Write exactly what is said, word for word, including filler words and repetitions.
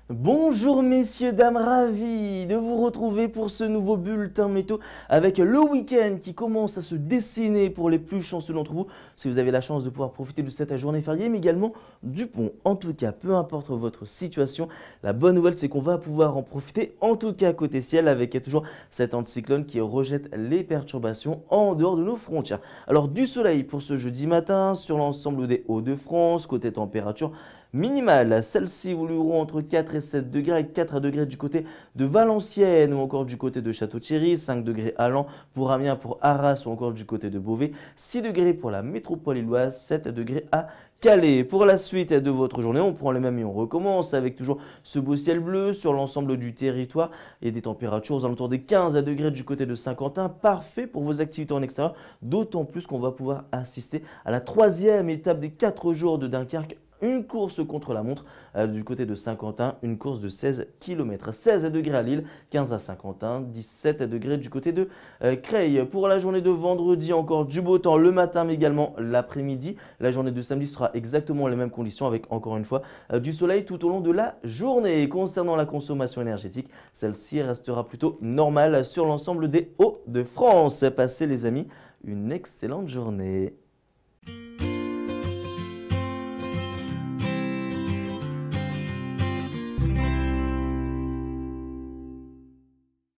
Bonjour messieurs, dames, ravi de vous retrouver pour ce nouveau bulletin météo avec le week-end qui commence à se dessiner pour les plus chanceux d'entre vous. Si vous avez la chance de pouvoir profiter de cette journée fériée, mais également du pont. En tout cas, peu importe votre situation, la bonne nouvelle c'est qu'on va pouvoir en profiter, en tout cas côté ciel, avec toujours cet anticyclone qui rejette les perturbations en dehors de nos frontières. Alors du soleil pour ce jeudi matin sur l'ensemble des Hauts-de-France, côté température minimale, celles-ci évolueront entre quatre et sept degrés, avec quatre degrés du côté de Valenciennes ou encore du côté de Château-Thierry, cinq degrés à Laon, pour Amiens, pour Arras ou encore du côté de Beauvais, six degrés pour la métropole illoise, sept degrés à Calais. Pour la suite de votre journée, on prend les mêmes et on recommence avec toujours ce beau ciel bleu sur l'ensemble du territoire et des températures aux alentours des quinze degrés du côté de Saint-Quentin, parfait pour vos activités en extérieur, d'autant plus qu'on va pouvoir assister à la troisième étape des quatre jours de Dunkerque. Une course contre la montre euh, du côté de Saint-Quentin, une course de seize kilomètres. seize degrés à Lille, quinze à Saint-Quentin, dix-sept degrés du côté de euh, Creil. Pour la journée de vendredi, encore du beau temps le matin, mais également l'après-midi. La journée de samedi sera exactement les mêmes conditions avec, encore une fois, euh, du soleil tout au long de la journée. Concernant la consommation énergétique, celle-ci restera plutôt normale sur l'ensemble des Hauts-de-France. Passez les amis une excellente journée.